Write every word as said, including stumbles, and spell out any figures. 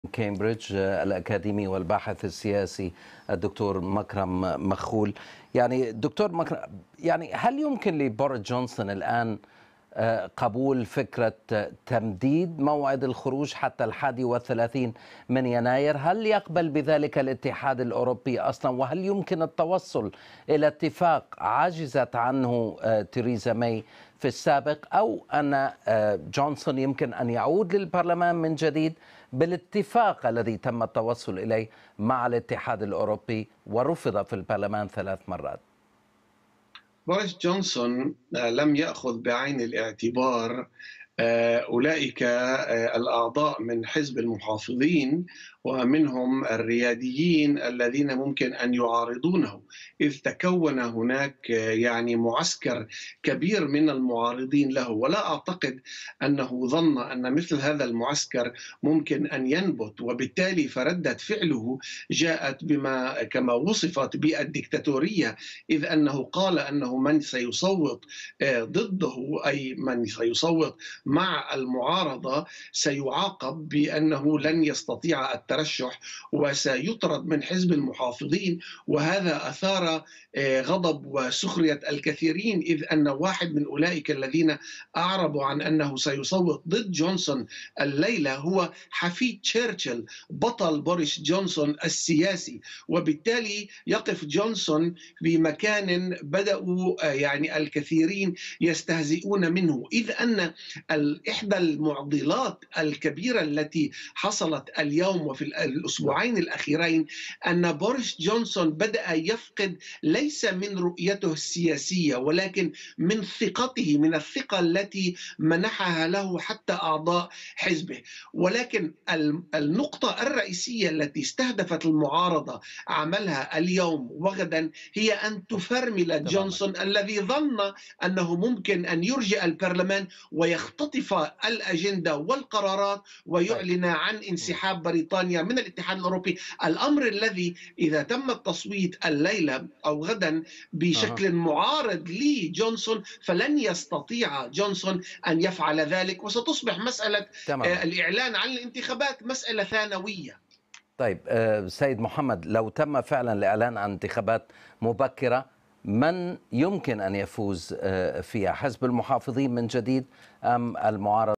كامبريدج الأكاديمي والباحث السياسي الدكتور مكرم مخول. يعني دكتور مكرم، يعني هل يمكن لبوريس جونسون الآن قبول فكرة تمديد موعد الخروج حتى الحادي والثلاثين من يناير؟ هل يقبل بذلك الاتحاد الأوروبي أصلا؟ وهل يمكن التوصل إلى اتفاق عجزت عنه تيريزا ماي في السابق، أو أن جونسون يمكن أن يعود للبرلمان من جديد بالاتفاق الذي تم التوصل إليه مع الاتحاد الأوروبي ورفض في البرلمان ثلاث مرات؟ بوريس جونسون لم يأخذ بعين الاعتبار أولئك الأعضاء من حزب المحافظين ومنهم الرياديين الذين ممكن أن يعارضونه، إذ تكون هناك يعني معسكر كبير من المعارضين له، ولا أعتقد أنه ظن أن مثل هذا المعسكر ممكن أن ينبت، وبالتالي فردة فعله جاءت بما كما وصفت بالديكتاتورية، إذ أنه قال أنه من سيصوت ضده أي من سيصوت مع المعارضة سيعاقب بأنه لن يستطيع الترشح وسيطرد من حزب المحافظين. وهذا أثار غضب وسخرية الكثيرين، إذ أن واحد من أولئك الذين أعربوا عن أنه سيصوت ضد جونسون الليلة هو حفيد تشرشل بطل بوريس جونسون السياسي، وبالتالي يقف جونسون بمكان بدأوا يعني الكثيرين يستهزئون منه، إذ أن إحدى المعضلات الكبيرة التي حصلت اليوم وفي الأسبوعين الأخيرين أن بوريس جونسون بدأ يفقد ليس من رؤيته السياسية ولكن من ثقته، من الثقة التي منحها له حتى أعضاء حزبه. ولكن النقطة الرئيسية التي استهدفت المعارضة عملها اليوم وغدا هي أن تفرمل جونسون الذي ظن أنه ممكن أن يرجع البرلمان ويختطف الأجندة والقرارات ويعلن عن انسحاب بريطانيا من الاتحاد الأوروبي، الأمر الذي إذا تم التصويت الليلة أو غدا بشكل معارض لجونسون فلن يستطيع جونسون أن يفعل ذلك، وستصبح مسألة تمام. الإعلان عن الانتخابات مسألة ثانوية. طيب سيد محمد، لو تم فعلا الإعلان عن انتخابات مبكرة، من يمكن أن يفوز فيها؟ حزب المحافظين من جديد أم المعارضة؟